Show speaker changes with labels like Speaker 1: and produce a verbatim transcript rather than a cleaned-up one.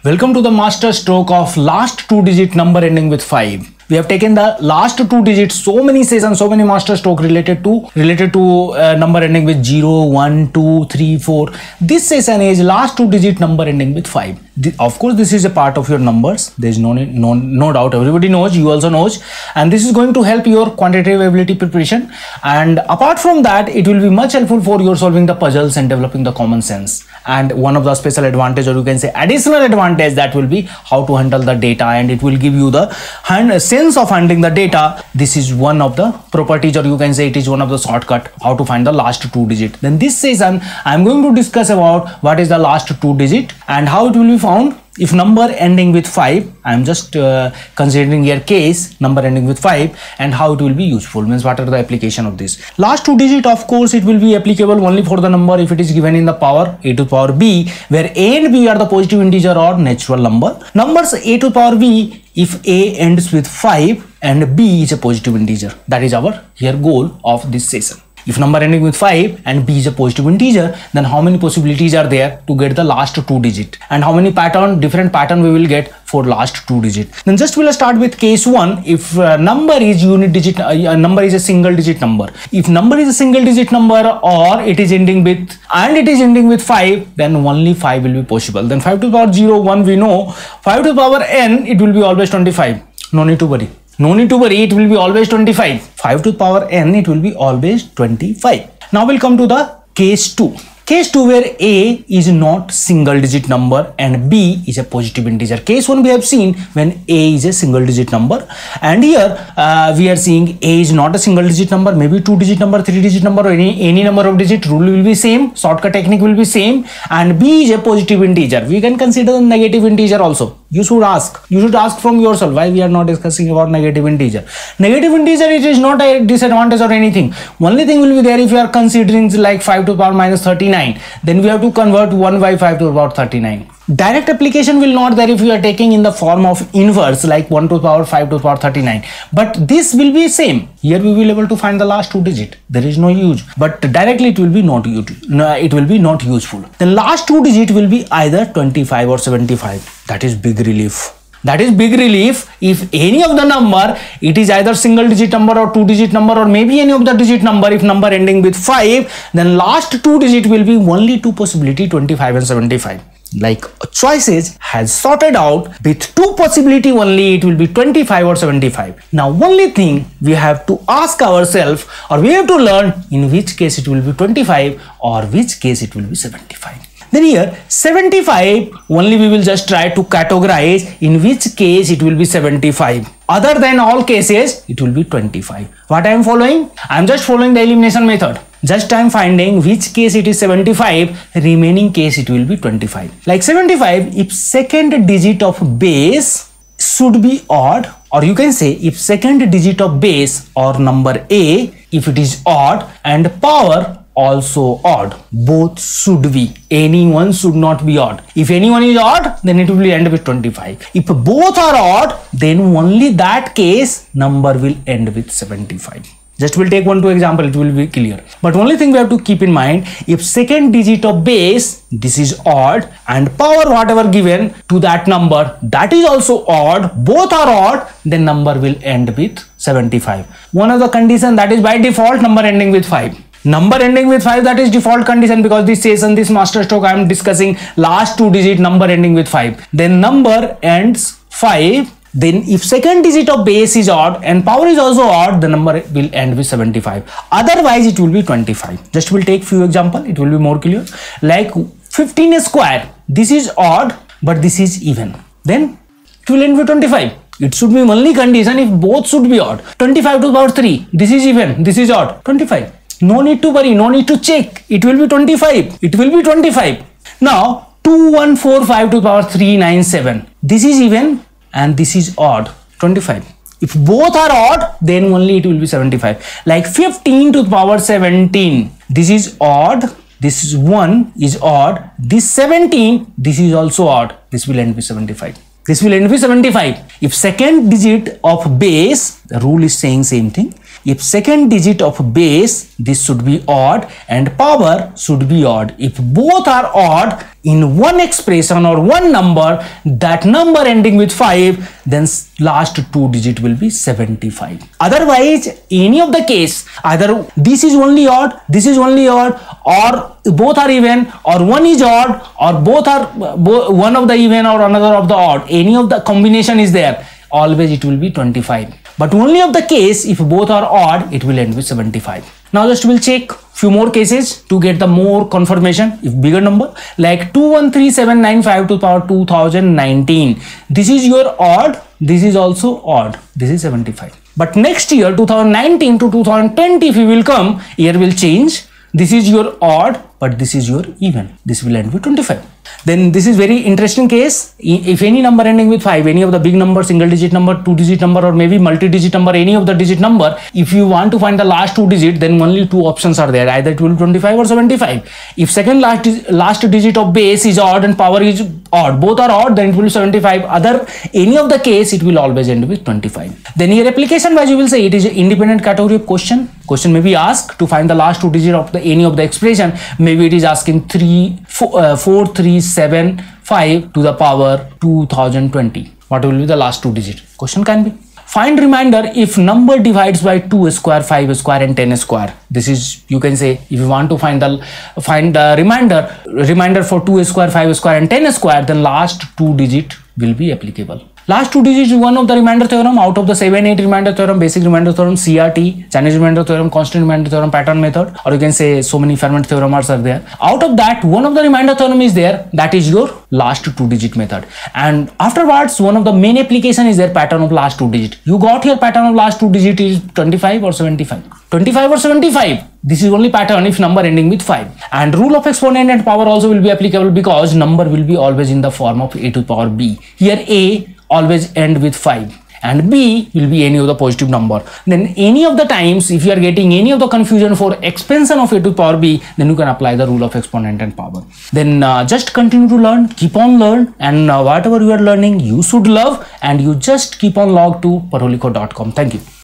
Speaker 1: Welcome to the master stroke of last two digit number ending with five. We have taken the last two digits, so many sessions, so many master stroke related to related to uh, number ending with zero, one, two, three, four. This session is last two digit number ending with five. The, of course, this is a part of your numbers. There is no, no no doubt. Everybody knows. You also knows, and this is going to help your quantitative ability preparation. And apart from that, it will be much helpful for your solving the puzzles and developing the common sense. And one of the special advantage, or you can say additional advantage, that will be how to handle the data, and it will give you the hand sense of handling the data. This is one of the properties, or you can say it is one of the shortcut how to find the last two digit. Then this session I am going to discuss about what is the last two digit and how it will be found. If number ending with five, I am just uh, considering your case number ending with five, and how it will be useful, means what are the application of this. Last two digit, of course, it will be applicable only for the number if it is given in the power a to the power b, where a and b are the positive integer or natural number. Numbers a to the power b if a ends with five and b is a positive integer. That is our here goal of this session. If number ending with five and b is a positive integer, then how many possibilities are there to get the last two digit, and how many pattern, different pattern we will get for last two digit. Then just we'll start with case one. If uh, number is unit digit, uh, number is a single digit number. If number is a single digit number or it is ending with and it is ending with five, then only five will be possible. Then five to the power zero, one we know. five to the power n, it will be always twenty-five. No need to worry. No need to worry, it will be always twenty-five. five to the power n, it will be always twenty-five. Now we'll come to the case two. Case two, where a is not single digit number and b is a positive integer. Case one we have seen when a is a single digit number, and here uh, we are seeing a is not a single digit number, maybe two digit number, three digit number, or any, any number of digit. Rule will be same, shortcut technique will be same, and b is a positive integer. We can consider the negative integer also. You should ask, you should ask from yourself why we are not discussing about negative integer. Negative integer, it is not a disadvantage or anything. Only thing will be there if you are considering like five to the power minus thirty-nine. Then we have to convert one by five to about thirty-nine. Direct application will not there if you are taking in the form of inverse like one to the power five to the power thirty-nine. But this will be same. Here we will able to find the last two digit. There is no use. But directly it will be not used. No, it will be not useful. The last two digit will be either twenty-five or seventy-five. That is big relief. That is big relief. If any of the number, it is either single digit number or two digit number, or maybe any of the digit number, if number ending with five, then last two digit will be only two possibility, twenty-five and seventy-five. Like choices has sorted out with two possibility only, it will be twenty-five or seventy-five. Now only thing we have to ask ourselves, or we have to learn, in which case it will be twenty-five or which case it will be seventy-five. Then here seventy-five only we will just try to categorize in which case it will be seventy-five. Other than all cases, it will be twenty-five. What I am following? I am just following the elimination method. Just I am finding which case it is seventy-five, remaining case it will be twenty-five. Like seventy-five, if second digit of base should be odd, or you can say if second digit of base or number a, if it is odd and power also odd, both should be. Anyone should not be odd. If anyone is odd, then it will end with twenty-five. If both are odd, then only that case number will end with seventy-five. Just we'll take one two example, it will be clear. But only thing we have to keep in mind, if second digit of base, this is odd, and power whatever given to that number, that is also odd, both are odd, then number will end with seventy-five. One of the condition, that is by default number ending with five. Number ending with five, that is default condition, because this session, this master stroke, I am discussing last two digit number ending with five. Then number ends five. Then if second digit of base is odd and power is also odd, the number will end with seventy-five. Otherwise, it will be twenty-five. Just we'll take few example, it will be more clear. Like fifteen square, this is odd, but this is even. Then it will end with twenty-five. It should be only condition if both should be odd. twenty-five to the power three, this is even, this is odd, twenty-five. No need to worry, no need to check. It will be twenty-five. It will be twenty-five. Now, two one four five to the power three nine seven. This is even and this is odd, twenty-five. If both are odd, then only it will be seventy-five. Like fifteen to the power seventeen. This is odd. This is one is odd. This seventeen, this is also odd. This will end with seventy-five. This will end with seventy-five. If second digit of base, the rule is saying same thing. if second digit of base, this should be odd and power should be odd. If both are odd in one expression or one number, that number ending with five, then last two digit will be seventy-five. Otherwise, any of the case, either this is only odd, this is only odd, or both are even, or one is odd, or both are bo one of the even or another of the odd, any of the combination is there, always it will be twenty-five. But only of the case, if both are odd, it will end with seventy-five. Now just we'll check few more cases to get the more confirmation. If bigger number like two one three seven nine five to the power two thousand nineteen, this is your odd, this is also odd, this is seventy-five. But next year two thousand nineteen to two thousand twenty, if you will come, year will change. This is your odd, but this is your even. This will end with twenty-five. Then this is very interesting case. If any number ending with five, any of the big number, single digit number, two digit number, or maybe multi-digit number, any of the digit number, if you want to find the last two digit, then only two options are there. Either it will be twenty-five or seventy-five. If second last, last digit of base is odd and power is odd, both are odd, then it will be seventy-five. Other, any of the case, it will always end with twenty-five. Then here application wise, you will say it is an independent category of question. Question may be asked to find the last two digit of the any of the expression. Maybe it is asking three, four, uh, four, three, seven, five to the power two thousand twenty. What will be the last two digit? Question can be. Find remainder if number divides by two square, five square and ten square. This is, you can say, if you want to find the find the remainder remainder for two square, five square and ten square, then last two digit will be applicable. Last two digits is one of the remainder theorem out of the seven, eight remainder theorem, basic remainder theorem, C R T, Chinese remainder theorem, constant remainder theorem, pattern method, or you can say so many Fermat theorems are there. Out of that, one of the remainder theorem is there, that is your last two digit method. And afterwards, one of the main application is their pattern of last two digit. You got here pattern of last two digit is twenty-five or seventy-five. twenty-five or seventy-five. This is only pattern if number ending with five. And rule of exponent and power also will be applicable because number will be always in the form of a to the power b. Here a always end with five and b will be any of the positive number. Then any of the times if you are getting any of the confusion for expansion of a to the power b, then you can apply the rule of exponent and power. Then uh, just continue to learn, keep on learn, and uh, whatever you are learning you should love, and you just keep on log to paroliko dot com. Thank you.